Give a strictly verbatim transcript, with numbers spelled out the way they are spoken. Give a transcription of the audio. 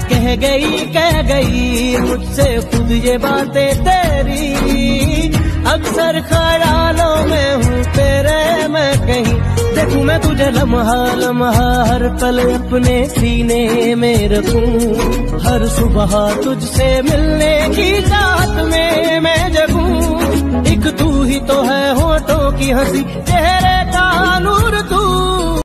कह गई कह गई मुझसे खुद ये बातें तेरी, अक्सर ख्यालों में हूँ तेरे मैं कहीं, देखूं मैं तुझे लम्हा लम्हा हर पल अपने सीने में रखूं, हर सुबह तुझसे मिलने की चाहत में मैं जगूं, एक तू ही तो है होठों की हंसी, चेहरे का नूर तू।